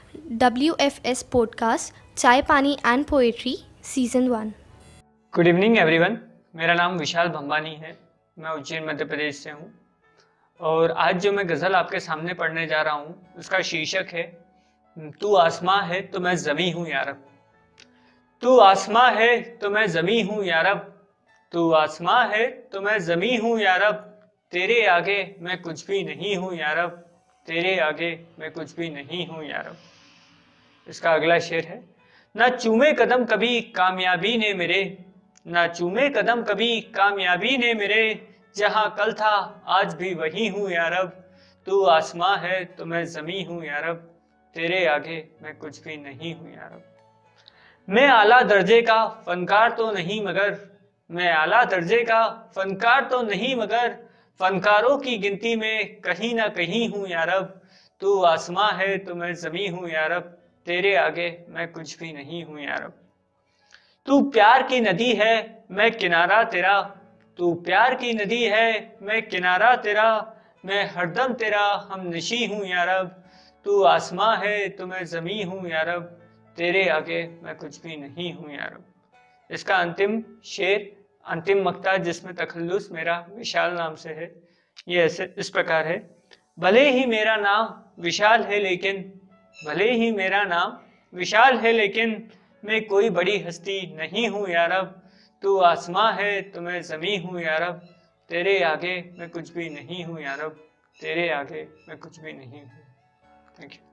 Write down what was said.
WFS Podcast, Chai Pani and Poetry, Season 1. Good evening everyone. मेरा नाम विशाल भंबानी है। मैं उज्जैन मध्य प्रदेश से हूँ और आज जो मैं गज़ल आपके सामने पढ़ने जा रहा हूँ उसका शीर्षक है तू आसमां है तो मैं ज़मीं हूँ यारब। तू आसमां है तो मैं ज़मीं हूँ यारब। तू आसमां है तो मैं ज़मीं हूँ यारब। तेरे आगे मैं कुछ भी नहीं हूँ यारब। तेरे आगे मैं कुछ भी नहीं हूँ यारब। इसका अगला शेर है, ना चूमे कदम कभी कामयाबी ने मेरे, ना चूमे कदम कभी कामयाबी ने मेरे, जहां कल था आज भी वही हूँ यारब। तू आसमां है तो मैं ज़मीं हूँ यारब। तेरे आगे मैं कुछ भी नहीं हूँ यारब। मैं आला दर्जे का फनकार तो नहीं मगर, मैं आला दर्जे का फनकार तो नहीं मगर, फनकारों की गिनती में कहीं ना कहीं हूँ यारब। तू आसमां है तो मैं ज़मीं हूँ यारब। तेरे आगे मैं कुछ भी नहीं हूँ यारब। तू प्यार की नदी है मैं किनारा तेरा, तू प्यार की नदी है मैं किनारा तेरा, मैं हरदम तेरा हम नशी हूँ यारब। तू आसमां है तो मैं ज़मीं हूँ यारब। तेरे आगे मैं कुछ भी नहीं हूँ यारब। इसका अंतिम शेर, अंतिम मक्ता जिसमें तखल्लुस मेरा विशाल नाम से है, ये ऐसे इस प्रकार है। भले ही मेरा नाम विशाल है लेकिन, भले ही मेरा नाम विशाल है लेकिन, मैं कोई बड़ी हस्ती नहीं हूँ यारब। तू आसमां है तो मैं ज़मीं हूँ यारब। तेरे आगे मैं कुछ भी नहीं हूँ यारब। तेरे आगे मैं कुछ भी नहीं हूँ। Thank you.